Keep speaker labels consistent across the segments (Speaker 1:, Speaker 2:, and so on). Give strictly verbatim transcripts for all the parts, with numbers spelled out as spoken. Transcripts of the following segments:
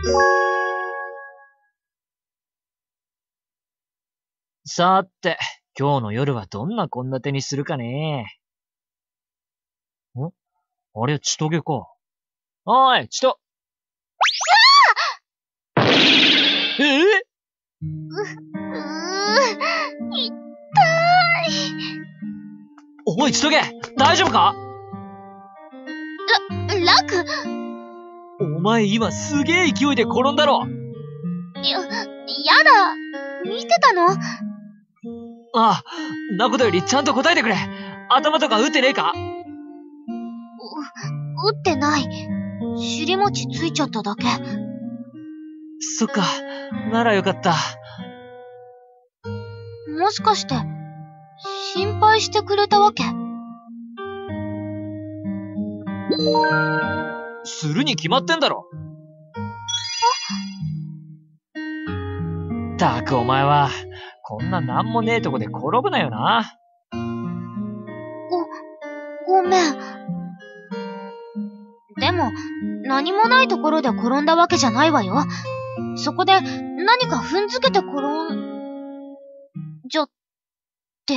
Speaker 1: さーて、今日の夜はどんな献立にするかね。んあれ、ちとげか。おーい、ちと。えぇ、
Speaker 2: う、うー、痛い。
Speaker 1: おい、ちとげ、大丈夫か？
Speaker 2: ラ、ラク。
Speaker 1: お前今すげえ勢いで転んだろ。
Speaker 2: や、やだ。見てたの？
Speaker 1: ああ、なことよりちゃんと答えてくれ。頭とか打ってねえか？
Speaker 2: う、打ってない。尻餅ついちゃっただけ。
Speaker 1: そっか、ならよかった。
Speaker 2: もしかして、心配してくれたわけ？
Speaker 1: するに決まってんだろ。ったくお前は、こんななんもねえとこで転ぶなよな。
Speaker 2: ご、ごめん。でも、何もないところで転んだわけじゃないわよ。そこで何か踏んづけて転んじゃって。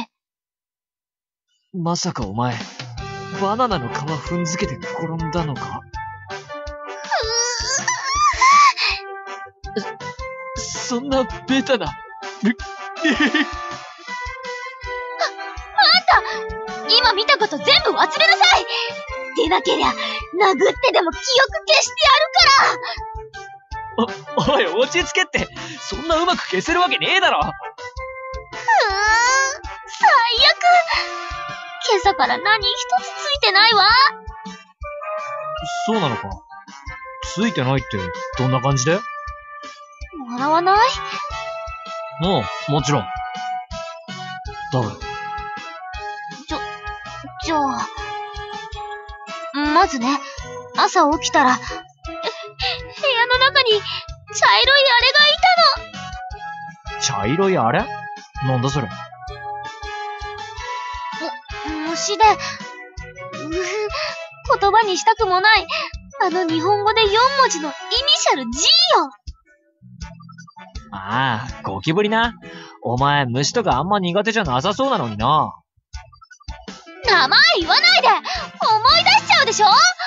Speaker 1: まさかお前、バナナの皮踏んづけて転んだのか？そんなベタな。あ、
Speaker 2: あんた！今見たこと全部忘れなさい！でなけりゃ、殴ってでも記憶消してやるから！
Speaker 1: お、おい、落ち着けって。そんなうまく消せるわけねえだろ。
Speaker 2: うーん、最悪。今朝から何一つついてないわ。
Speaker 1: そうなのか。ついてないってどんな感じで？
Speaker 2: 笑わない？
Speaker 1: もう、もちろん。だが。
Speaker 2: じゃ、じゃあ、まずね、朝起きたら、部屋の中に茶色いあれがいたの。
Speaker 1: 茶色いあれ？なんだそれ。
Speaker 2: む、虫で、うふ、言葉にしたくもない、あの日本語でよん文字のイニシャル G よ。
Speaker 1: ああ、ゴキブリな。お前、虫とかあんま苦手じゃなさそうなのにな。
Speaker 2: 名前言わないで！思い出しちゃうでしょ！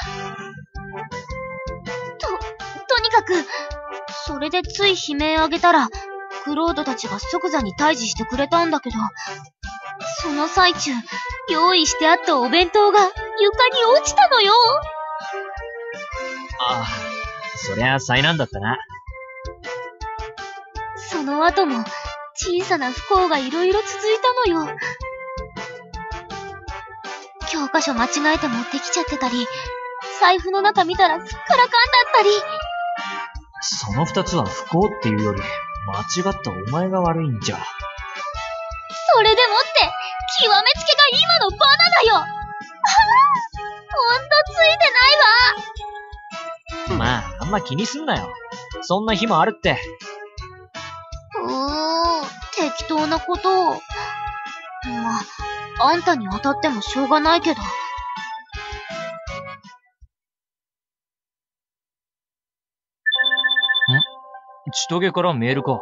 Speaker 2: と、とにかく、それでつい悲鳴あげたら、クロードたちが即座に退治してくれたんだけど、その最中、用意してあったお弁当が床に落ちたのよ。
Speaker 1: ああ、そりゃ災難だったな。
Speaker 2: その後も、小さな不幸がいろいろ続いたのよ。教科書間違えて持ってきちゃってたり、財布の中見たらすっからかんだったり。
Speaker 1: その二つは不幸っていうより、間違ったお前が悪いんじゃ。
Speaker 2: それでもって、極めつけが今のバナナよ。ああ、ほんとついてないわ。
Speaker 1: まあ、あんま気にすんなよ。そんな日もあるって。
Speaker 2: うーん、適当なことを。まあ、あんたに当たってもしょうがないけど。ん？
Speaker 1: ちとげからメールか。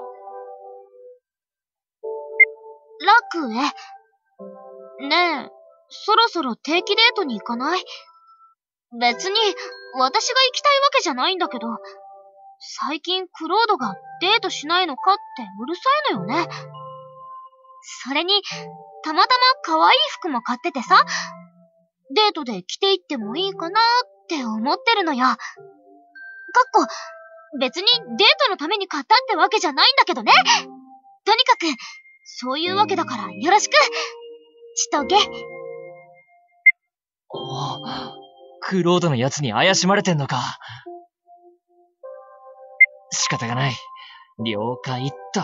Speaker 2: ラクへ。ねえ、そろそろ定期デートに行かない？別に、私が行きたいわけじゃないんだけど、最近クロードがデートしないのかってうるさいのよね。それに、たまたま可愛い服も買っててさ、デートで着て行ってもいいかなって思ってるのよ。かっこ、別にデートのために買ったってわけじゃないんだけどね。とにかく、そういうわけだからよろしく。ちとげ。
Speaker 1: おお、クロードのやつに怪しまれてんのか。仕方がない。了解っと。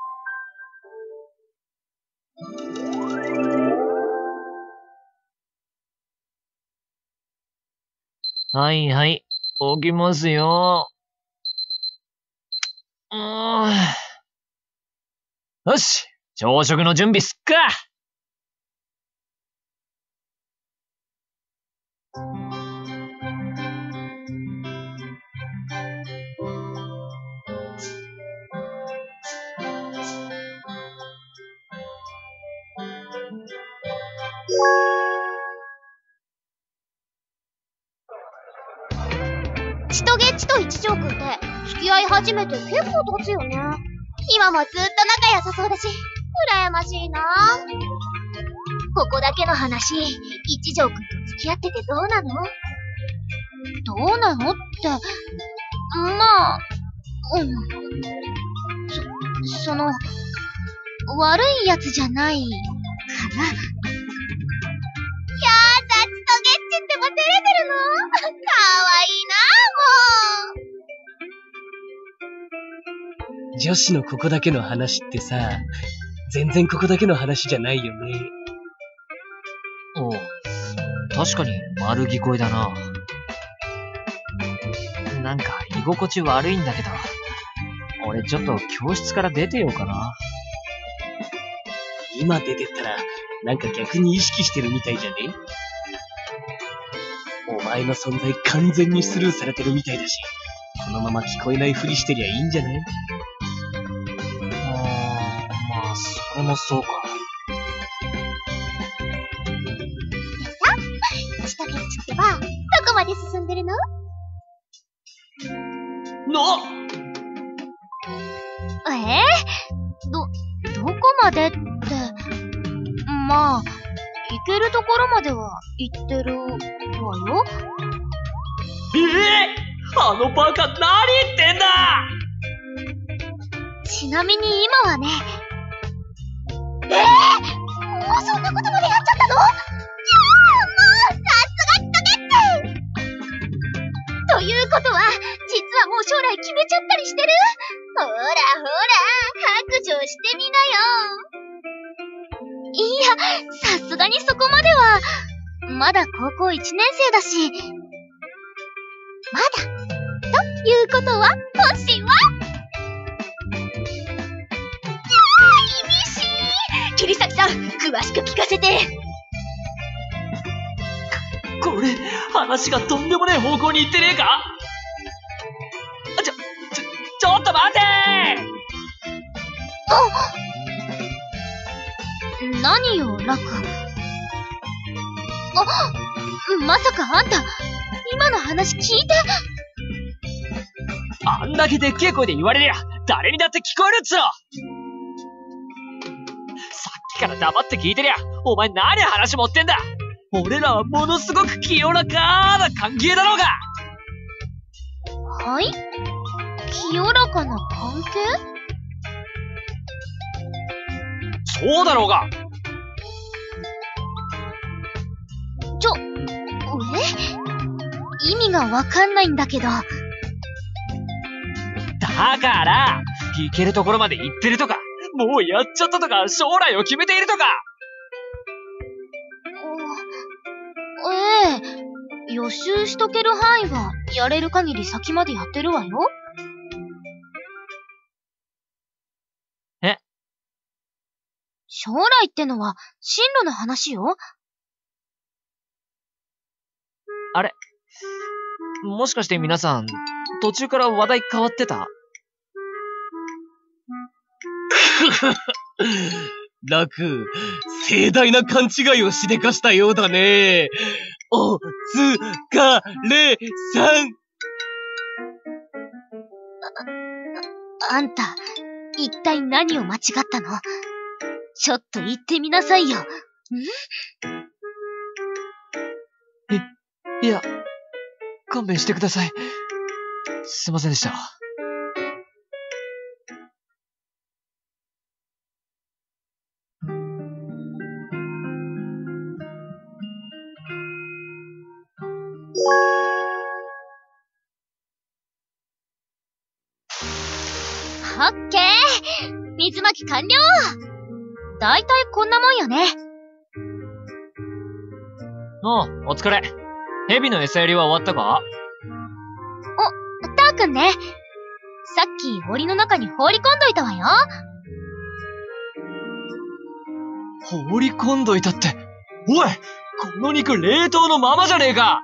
Speaker 1: はいはい、起きますよ。うーん。よし、朝食の準備すっか。
Speaker 2: ちとげっちと一条くんって付き合い始めて結構経つよね。今もずっと仲良さそうだし、羨ましいな。ここだけの話、一条くんと付き合っててどうなの？どうなのって、まあ、うん。そ、その、悪いやつじゃないかな。やだ、ちとげっちってば照れてるの？かわいいな、もう。
Speaker 3: 女子のここだけの話ってさ、全然ここだけの話じゃないよね。
Speaker 1: おう、確かに丸聞こえだな。なんか居心地悪いんだけど、俺ちょっと教室から出てようかな。
Speaker 3: 今出てったら、なんか逆に意識してるみたいじゃね？お前の存在完全にスルーされてるみたいだし、このまま聞こえないふりしてりゃいいんじゃない？
Speaker 1: あー、まあ、それもそうか。
Speaker 2: ちとげっちってば、どこまで進んでるの？
Speaker 3: の
Speaker 2: えー、ど、どこまでって、まあ、行けるところまでは行ってるわよ。
Speaker 3: ええー、あのバカ何言ってんだ！
Speaker 2: ちなみに今はね、えー、もうそんなことまでやっちゃったの？いやー、もう、さすがちとげっち！ということは、実はもう将来決めちゃったりしてる？ほらほら、白状してみなよ。いや、さすがにそこまでは、まだ高校いちねん生だし、まだ。ということは、本心は？意味深。桐崎さん、詳しく聞かせて。
Speaker 3: これ、話がとんでもない方向に行ってねえか？ちょ、ちょ、ちょっと待て
Speaker 2: ー！何よ、ラク。あ、まさかあんた、今の話聞いて？
Speaker 3: あんだけでっけえ声で言われりゃ、誰にだって聞こえるっつうの！さっきから黙って聞いてりゃ、お前何話持ってんだ！俺らはものすごく清らかな関係だろうが！
Speaker 2: はい？清らかな関係？
Speaker 3: そうだろうが！
Speaker 2: ちょ、え？意味がわかんないんだけど。
Speaker 3: だから、行けるところまで行ってるとか、もうやっちゃったとか、将来を決めているとか！
Speaker 2: ええ、予習しとける範囲はやれる限り先までやってるわよ。
Speaker 1: え？
Speaker 2: 将来ってのは進路の話よ。
Speaker 1: あれ？もしかして皆さん、途中から話題変わってた？
Speaker 3: ラク、盛大な勘違いをしでかしたようだね。おつかれさん。
Speaker 2: あ、あんた、一体何を間違ったの？ちょっと言ってみなさいよ。ん？
Speaker 1: い、いや、勘弁してください。すいませんでした。
Speaker 2: オッケー！水まき完了！だいたいこんなもんよね。
Speaker 1: おう、お疲れ。蛇の餌やりは終わったか？
Speaker 2: お、たーくんね。さっき檻の中に放り込んどいたわよ。
Speaker 1: 放り込んどいたって。おい！この肉冷凍のままじゃねえか！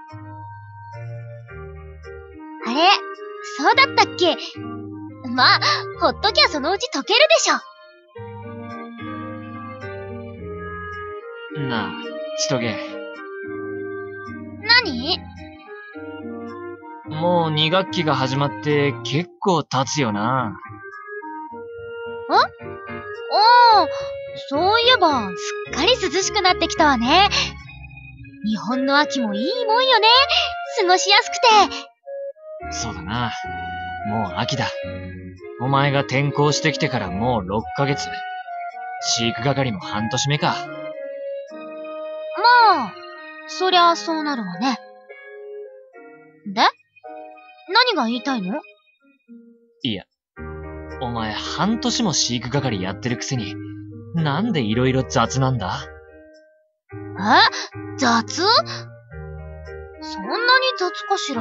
Speaker 2: あれ？そうだったっけ？まあ、ほっときゃそのうち溶けるでしょ。
Speaker 1: なあ、 ちとげ。
Speaker 2: 何？
Speaker 1: もうに学期が始まって結構経つよな。
Speaker 2: ああ、そういえば、すっかり涼しくなってきたわね。日本の秋もいいもんよね。過ごしやすくて。
Speaker 1: そうだな。もう秋だ。お前が転校してきてからもうろっかげつ。飼育係も半年目か。
Speaker 2: まあ、そりゃそうなるわね。で？何が言いたいの？
Speaker 1: いや、お前半年も飼育係やってるくせに、なんで色々雑なんだ？
Speaker 2: え？雑？そんなに雑かしら。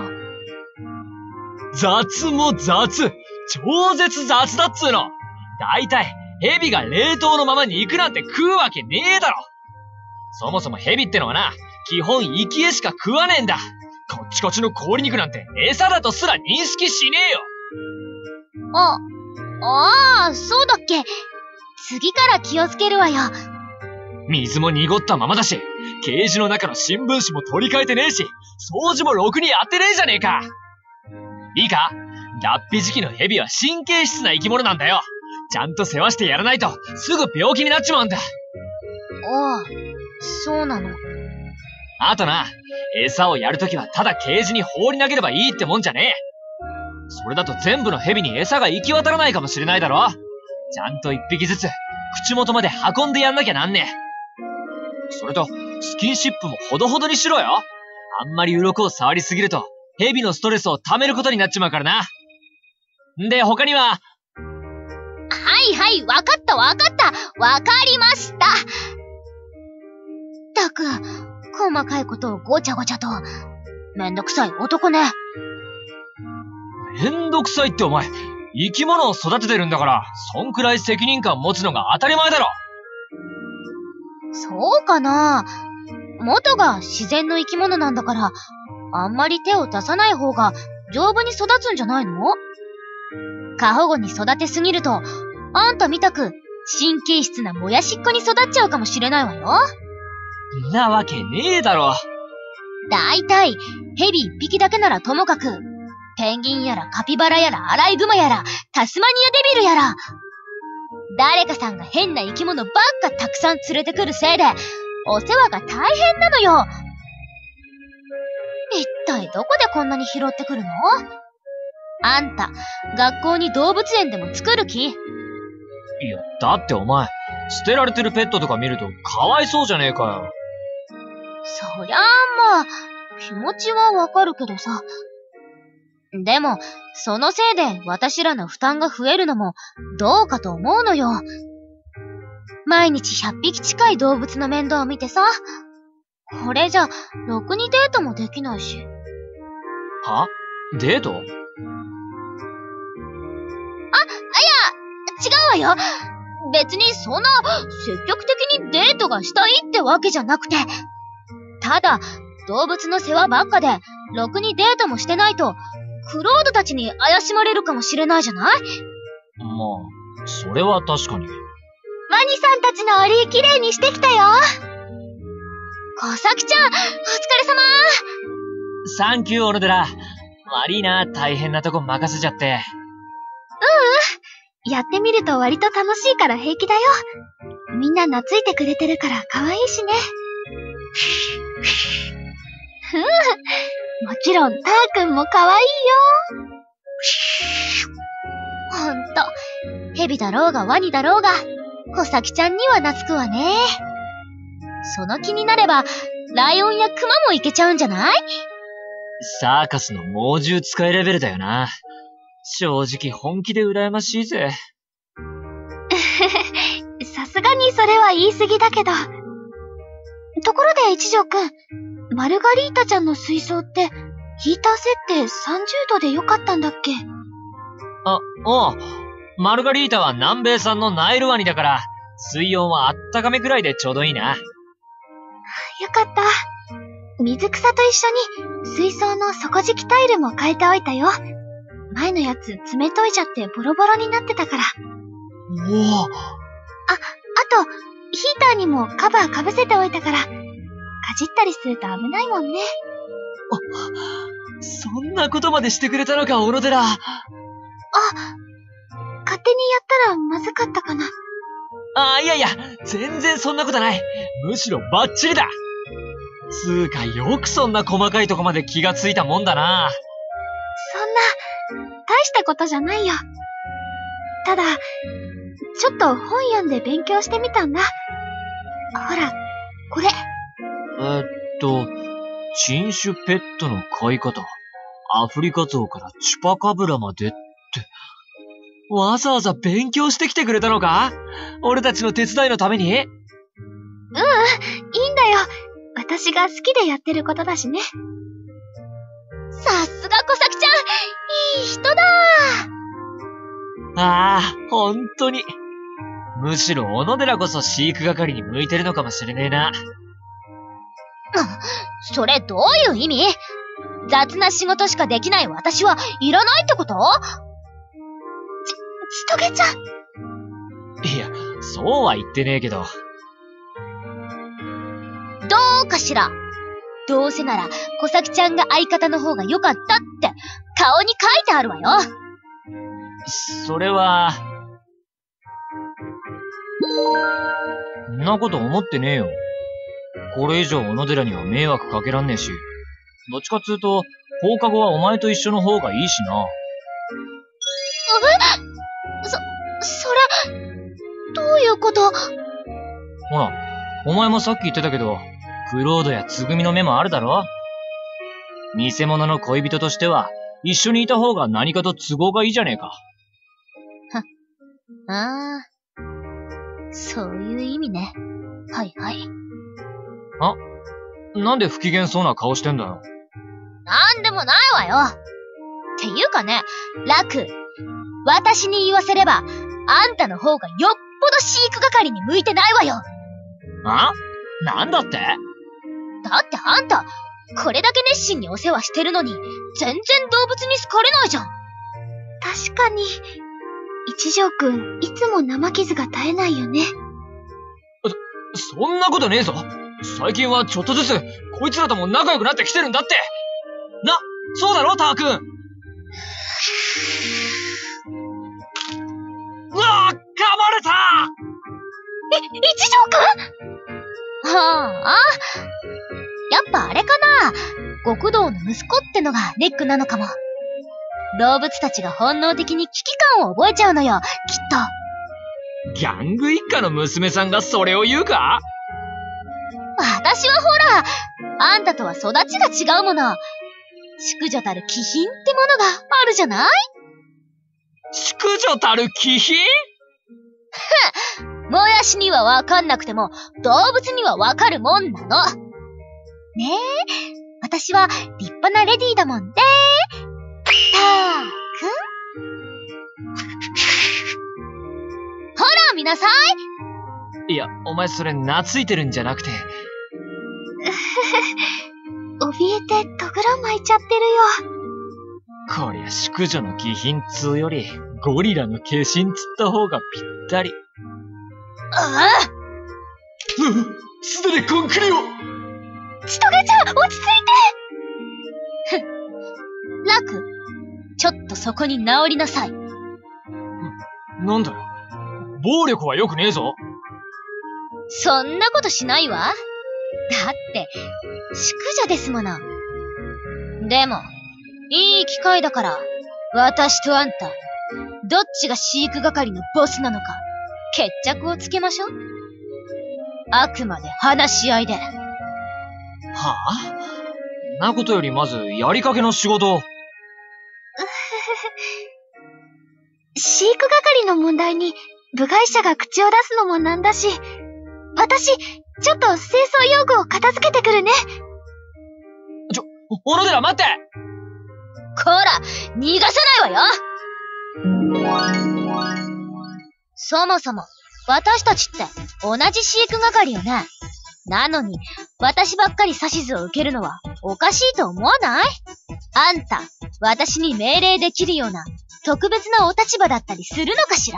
Speaker 1: 雑も雑！超絶雑だっつーの！だいたい、蛇が冷凍のまま肉なんて食うわけねえだろ！そもそも蛇ってのはな、基本生き餌しか食わねえんだ。こっちこっちの氷肉なんて餌だとすら認識しねえよ。
Speaker 2: あ、ああ、そうだっけ。次から気をつけるわよ。
Speaker 1: 水も濁ったままだし、ケージの中の新聞紙も取り替えてねえし、掃除もろくにやってねえじゃねえか。いいか？脱皮時期の蛇は神経質な生き物なんだよ。ちゃんと世話してやらないと、すぐ病気になっちまうんだ。
Speaker 2: ああ、そうなの。
Speaker 1: あとな、餌をやるときはただケージに放り投げればいいってもんじゃねえ。それだと全部の蛇に餌が行き渡らないかもしれないだろ。ちゃんと一匹ずつ、口元まで運んでやんなきゃなんねえ。それと、スキンシップもほどほどにしろよ。あんまり鱗を触りすぎると、蛇のストレスを溜めることになっちまうからな。んで、他には、
Speaker 2: はいはい、わかったわかった。わかりました。ったく、細かいことをごちゃごちゃと。めんどくさい男ね。
Speaker 1: めんどくさいってお前、生き物を育ててるんだから、そんくらい責任感持つのが当たり前だろ。
Speaker 2: そうかな。元が自然の生き物なんだから、あんまり手を出さない方が丈夫に育つんじゃないの？過保護に育てすぎると、あんたみたく神経質なもやしっこに育っちゃうかもしれないわよ。
Speaker 1: なわけねえだろ。
Speaker 2: だいたい、ヘビ一匹だけならともかく、ペンギンやらカピバラやらアライグマやらタスマニアデビルやら、誰かさんが変な生き物ばっかたくさん連れてくるせいで、お世話が大変なのよ。一体どこでこんなに拾ってくるの？あんた、学校に動物園でも作る気？
Speaker 1: いや、だってお前、捨てられてるペットとか見るとかわいそうじゃねえかよ。
Speaker 2: そりゃあまあ、気持ちはわかるけどさ。でも、そのせいで私らの負担が増えるのもどうかと思うのよ。毎日ひゃっぴき近い動物の面倒を見てさ。これじゃ、ろくにデートもできないし。
Speaker 1: は？デート？あ、いや、
Speaker 2: 違うわよ。別にそんな積極的にデートがしたいってわけじゃなくて。ただ、動物の世話ばっかで、ろくにデートもしてないと、クロードたちに怪しまれるかもしれないじゃない？
Speaker 1: まあ、それは確かに。
Speaker 2: ワニさんたちの檻きれいにしてきたよ。小崎ちゃん、お疲れ様。
Speaker 1: サンキュー、小野寺。悪いな、大変なとこ任せちゃって。
Speaker 2: ううん。やってみると割と楽しいから平気だよ。みんな懐いてくれてるから可愛いしね。ふう、もちろんターくんも可愛いよ。ほんと、ヘビだろうがワニだろうが、小崎ちゃんには懐くわね。その気になれば、ライオンやクマもいけちゃうんじゃない？
Speaker 1: サーカスの猛獣使いレベルだよな。正直本気で羨ましいぜ。
Speaker 2: さすがにそれは言い過ぎだけど。ところで一条くん、マルガリータちゃんの水槽ってヒーター設定さんじゅうどでよかったんだっけ？
Speaker 1: あ、おう。マルガリータは南米産のナイルワニだから、水温はあったかめくらいでちょうどいいな。
Speaker 2: よかった。水草と一緒に水槽の底敷きタイルも変えておいたよ。前のやつ冷といちゃってボロボロになってたから。
Speaker 1: おお。
Speaker 2: あ、あと、ヒーターにもカバーかぶせておいたから。 じったりすると危ないもんね。
Speaker 1: そんなことまでしてくれたのか、小野寺。
Speaker 2: あ、勝手にやったらまずかったかな。
Speaker 1: あ、いやいや、全然そんなことない。むしろバッチリだ。つーか、よくそんな細かいとこまで気がついたもんだな。
Speaker 2: そんな、大したことじゃないよ。ただ、ちょっと本読んで勉強してみたんだ。ほら、これ。
Speaker 1: えーっと、新種ペットの飼い方。アフリカゾウからチュパカブラまでって。わざわざ勉強してきてくれたのか？俺たちの手伝いのために？
Speaker 2: ううん、いいんだよ。私が好きでやってることだしね。さすが小崎ちゃん、いい人だ
Speaker 1: ー。ああ、ほんとに。むしろ小野寺こそ飼育係に向いてるのかもしれねえな。
Speaker 2: それどういう意味？雑な仕事しかできない私はいらないってこと？ち、ちとげちゃん。
Speaker 1: いや、そうは言ってねえけど。
Speaker 2: どうかしら。どうせなら小崎ちゃんが相方の方が良かったって顔に書いてあるわよ。
Speaker 1: それは。んなこと思ってねえよ。これ以上小野寺には迷惑かけらんねえし。どっちかっつうと、放課後はお前と一緒の方がいいしな。
Speaker 2: え？そ、それ、どういうこと？
Speaker 1: ほら、お前もさっき言ってたけど、クロードやつぐみの目もあるだろ？偽物の恋人としては、一緒にいた方が何かと都合がいいじゃねえか。
Speaker 2: は、ああ、そういう意味ね。はいはい。
Speaker 1: あ、なんで不機嫌そうな顔してんだよ。
Speaker 2: なんでもないわよ。っていうかね、ラク、私に言わせれば、あんたの方がよっぽど飼育係に向いてないわよ。
Speaker 1: あ？なんだって？
Speaker 2: だってあんた、これだけ熱心にお世話してるのに、全然動物に好かれないじゃん。確かに、一条くん、いつも生傷が絶えないよね。
Speaker 1: そ、そんなことねえぞ。最近はちょっとずつ、こいつらとも仲良くなってきてるんだって。な、そうだろ、ターくん。うわぁ、噛まれた！
Speaker 2: え、一条くん？はあ、やっぱあれかな。極道の息子ってのがネックなのかも。動物たちが本能的に危機感を覚えちゃうのよ、きっ
Speaker 1: と。ギャング一家の娘さんがそれを言うか？
Speaker 2: 私はほら、あんたとは育ちが違うもの。淑女たる気品ってものがあるじゃない？
Speaker 1: 淑女たる気品？
Speaker 2: ふん、もやしにはわかんなくても、動物にはわかるもんなの。ねえ、私は立派なレディーだもんね。たーくん？ほら、見なさ
Speaker 1: い。いや、お前それ懐いてるんじゃなくて。
Speaker 2: 怯えてとぐら巻いちゃってる
Speaker 1: よ。こりゃ淑女の気品つうより、ゴリラの化身つった方がぴったり。
Speaker 2: ああ！
Speaker 1: すでにコンクリを！
Speaker 2: ちとげちゃん、落ち着いて！ふん。ラク、ちょっとそこに直りなさい。
Speaker 1: なんだよ。暴力は良くねえぞ。
Speaker 2: そんなことしないわ。だって、淑女ですもの。でも、いい機会だから、私とあんた、どっちが飼育係のボスなのか、決着をつけましょう。あくまで話し合いで。は
Speaker 1: あ？なことよりまず、やりかけの仕事を。
Speaker 2: 飼育係の問題に、部外者が口を出すのもなんだし、私、ちょっと清掃用具を片付けてくるね。
Speaker 1: ちょ、小野寺待って！
Speaker 2: こら、逃がさないわよ！そもそも、私たちって同じ飼育係よね。なのに、私ばっかり指図を受けるのはおかしいと思わない？あんた、私に命令できるような特別なお立場だったりするのかしら？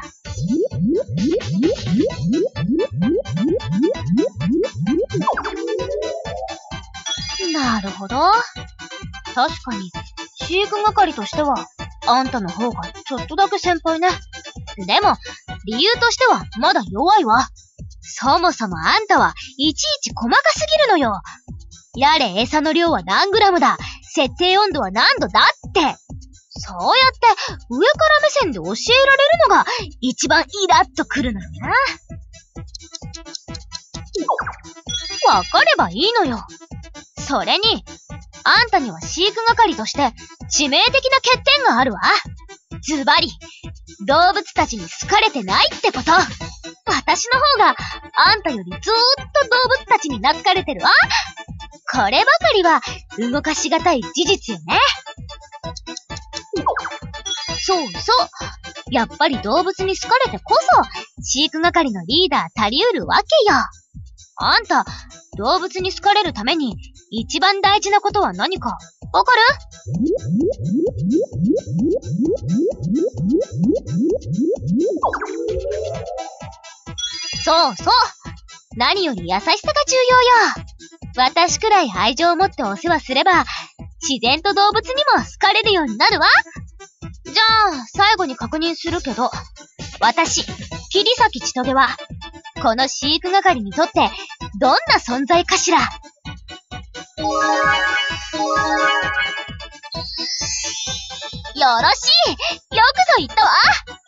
Speaker 2: なるほど。確かに、飼育係としては、あんたの方がちょっとだけ先輩ね。でも、理由としてはまだ弱いわ。そもそもあんたはいちいち細かすぎるのよ。やれ餌の量は何グラムだ、設定温度は何度だって。そうやって上から目線で教えられるのが一番イラッとくるのよな。わかればいいのよ。それに、あんたには飼育係として致命的な欠点があるわ。ズバリ、動物たちに好かれてないってこと。私の方があんたよりずーっと動物たちに懐かれてるわ。こればかりは動かしがたい事実よね。そうそう。やっぱり動物に好かれてこそ飼育係のリーダーたりうるわけよ。あんた、動物に好かれるために一番大事なことは何かわかる？そうそう。何より優しさが重要よ。私くらい愛情を持ってお世話すれば、自然と動物にも好かれるようになるわ。じゃあ、最後に確認するけど、私、桐崎千棘は、この飼育係にとって、どんな存在かしら？よろしい！よくぞ言ったわ！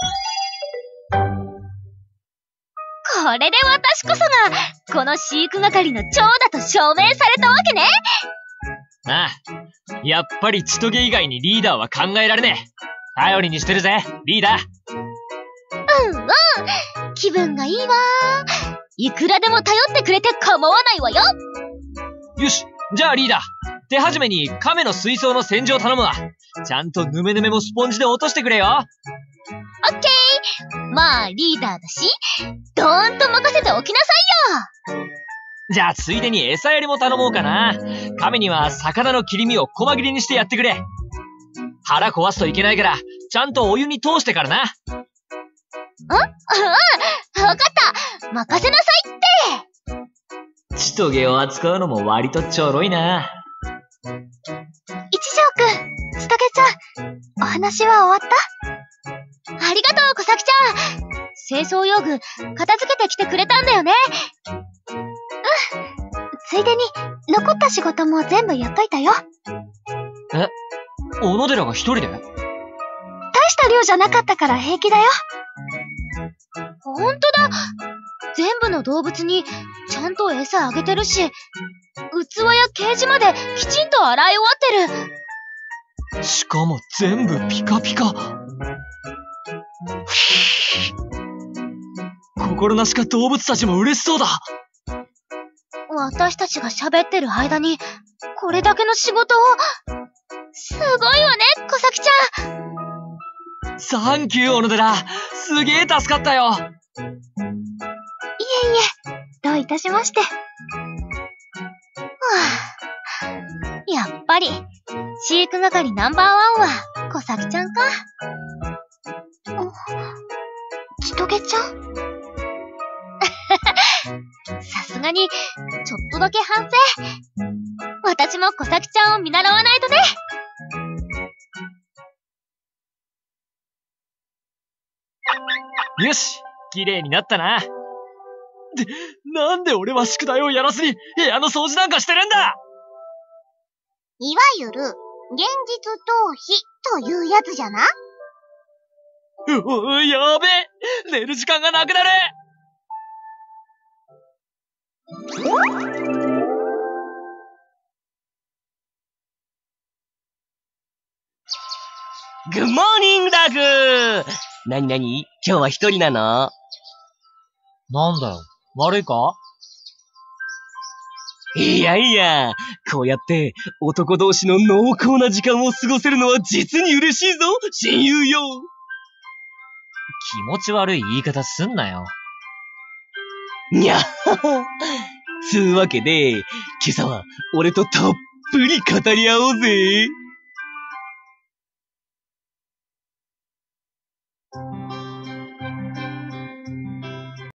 Speaker 2: これで私こそが、この飼育係の長だと証明されたわけね！
Speaker 1: ああ、やっぱり千棘以外にリーダーは考えられねえ。頼りにしてるぜ、リーダー。
Speaker 2: うんうん、気分がいいわ。いくらでも頼ってくれて構わないわよ。
Speaker 1: よし、じゃあリーダー、手始めに亀の水槽の洗浄頼むわ。ちゃんとヌメヌメもスポンジで落としてくれよ。
Speaker 2: オッケー。まあリーダーだし、どーんと任せておきなさいよ。
Speaker 1: じゃあついでに餌やりも頼もうかな。亀には魚の切り身を細切りにしてやってくれ。腹壊すといけないから、ちゃんとお湯に通してからな。
Speaker 2: ん？うん、わかった。任せなさいって。
Speaker 1: 千棘を扱うのも割とちょろいな。
Speaker 2: 一条くん、千棘ちゃん、お話は終わった？ありがとう、小崎ちゃん。清掃用具、片付けてきてくれたんだよね。うん。ついでに、残った仕事も全部やっといたよ。
Speaker 1: え？小野寺が一人で？大
Speaker 2: した量じゃなかったから平気だよ。ほんとだ。全部の動物にちゃんと餌あげてるし、器やケージまできちんと洗い終わってる。
Speaker 1: しかも全部ピカピカ。心なしか動物たちも嬉しそうだ。
Speaker 2: 私たちが喋ってる間にこれだけの仕事を。すごいわね、小崎ち
Speaker 1: ゃん。サンキュー、小野寺。すげえ助かったよ。いえい
Speaker 2: え、どういたしまして。はあ、やっぱり飼育係ナンバーワンは小崎ちゃんか。千棘ちゃんさすがにちょっとだけ反省。私も小崎ちゃんを見習わないとね。
Speaker 1: よし、綺麗になったな。で、なんで俺は宿題をやらずに部屋の掃除なんかしてるんだ！
Speaker 2: いわゆる、現実逃避というやつじゃな。
Speaker 1: うお、やべえ！寝る時間がなくなる！
Speaker 3: グッモーニングダグ！なになに？今日は一人なの？
Speaker 1: なんだよ、悪いか？
Speaker 3: いやいや、こうやって男同士の濃厚な時間を過ごせるのは実に嬉しいぞ、親友よ。
Speaker 1: 気持ち悪い言い方すんなよ。
Speaker 3: にゃっはは。つうわけで、今朝は俺とたっぷり語り合おうぜ。